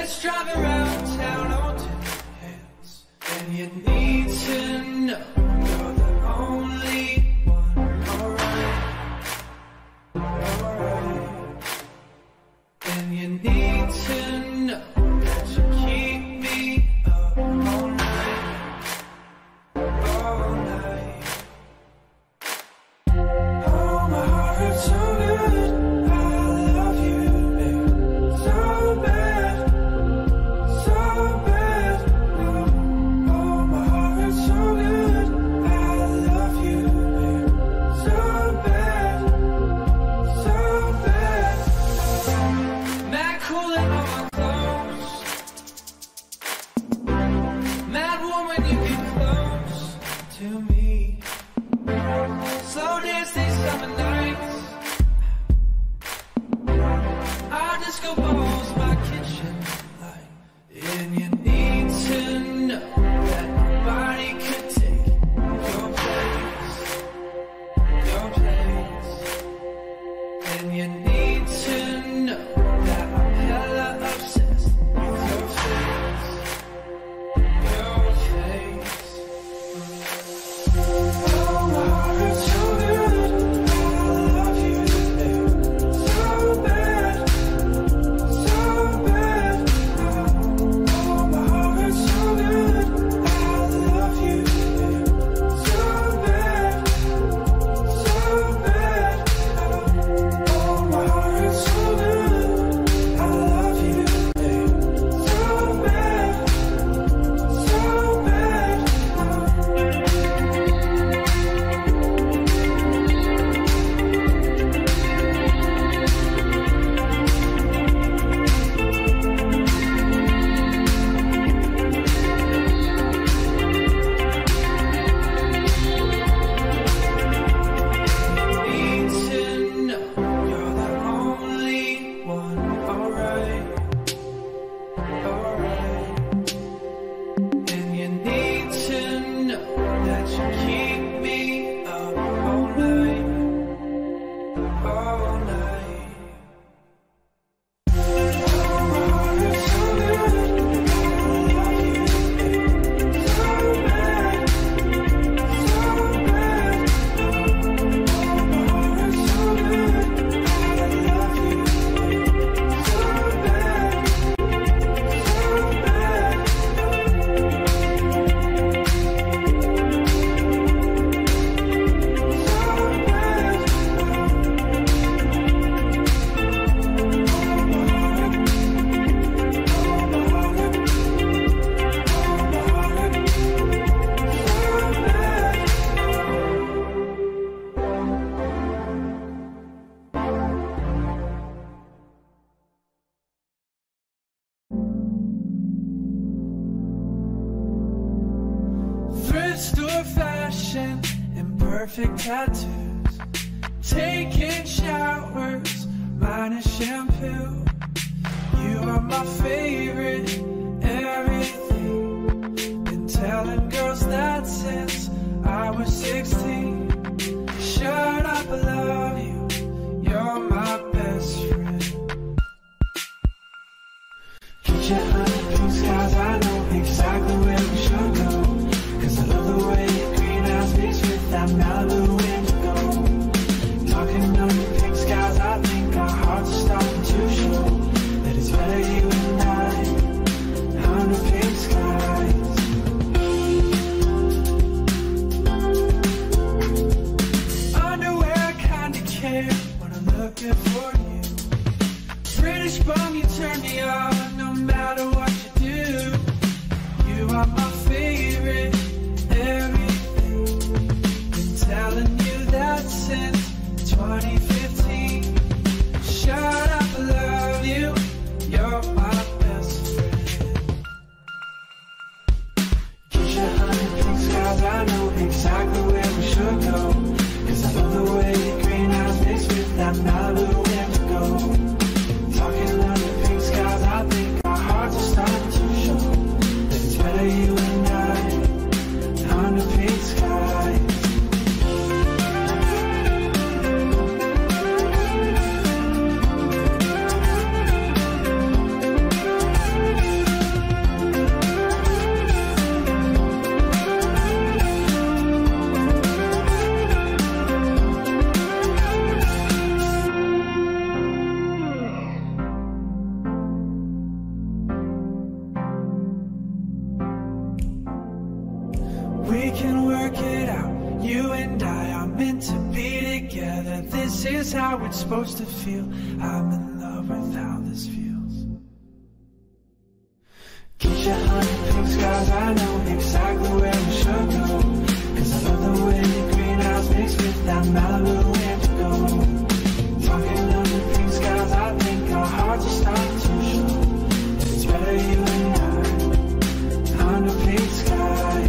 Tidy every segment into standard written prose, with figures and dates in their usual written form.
Let's drive around town on two hills, and you need to know you're the only one. Alright, alright. And you need to know that you keep me up all night, all night. Oh, my heart hurts so good. I love you, babe, so bad, so bad. Oh, my heart hurts so good. I love you, babe, so bad, so bad. Mad cool in all my clothes, mad warm when you get close to me. Slow dance these summer nights, our disco balls, my kitchen light. And you need to know that nobody could take your place, your place. And you need to know that I'm hella obsessed with your face, your face. Oh, my heart hurts so good. I love you, babe, so bad, so bad. Oh, my heart hurts so good. I love you, babe, so bad, so bad. Oh, my heart hurts so good. I love you, babe, so bad, so bad. Need to know you're the only one. Alright, alright. And you need to know that you keep me up all night, all night. Oh, my heart hurts so good. I love you, babe, so bad, so bad. Oh, my heart hurts so good. I love you, babe, so bad, so bad. Thrift store fashion and perfect tattoos, taking showers, minus shampoo. You are my favorite, everything. Been telling girls that since I was 16. Shut up, I love you, you're my best friend. Get your honey pink skies, I know exactly where we should go. Cause I love the way your green eyes mix with that Malibu indigo. Talking under pink skies, I think our hearts are starting to show that it's better you and I under pink skies. Underwear, I kinda care when I'm looking for you. British bum, you turn me on no matter what. This is how it's supposed to feel. I'm in love with how this feels. Get your 100 pink skies, I know exactly where we should go. Cause I love the way your greenhouse mixed with that Malibu indigo. Talking under pink skies, I think our hearts are starting to show. It's better you and I, under pink skies.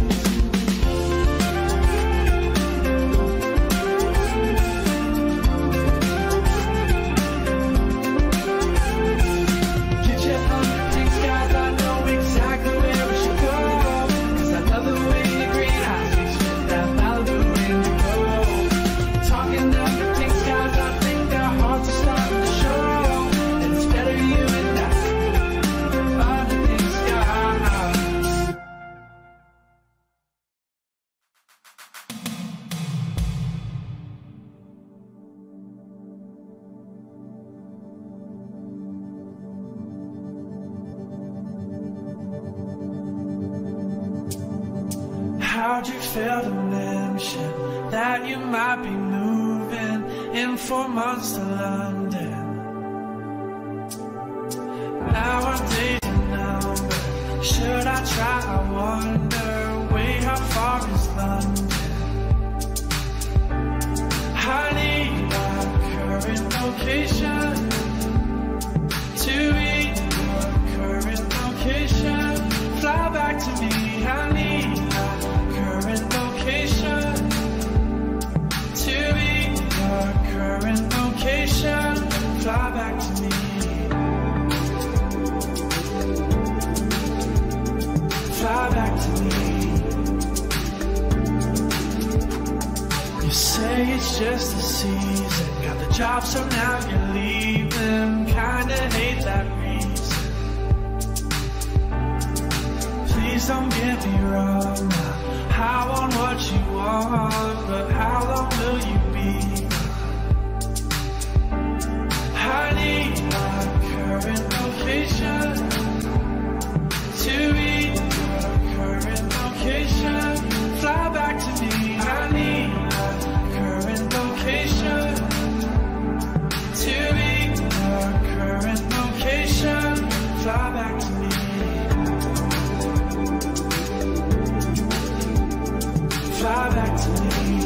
How'd you fail to mention that you might be moving in 4 months to London? Now I'm dating now, but should I try? I wonder, wait, how far is London? I need my current location to read your current location. Fly back to me, I need my current location to be your current location. Fly back to me. Fly back to me. You say it's just a season, got the job so now you're leaving. Kinda hate that reason. Please don't get me wrong now. I want what you want, but how long will you be? I need my current location to read your current location. Fly back to me. I need my current location to read your current location. Fly back to me. Fly back to me.